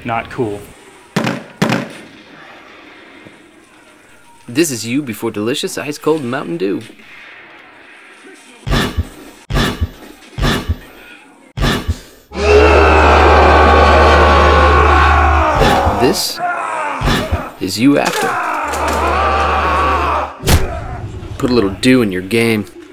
Not cool. This is you before delicious ice-cold Mountain Dew. This is you after. Put a little dew in your game.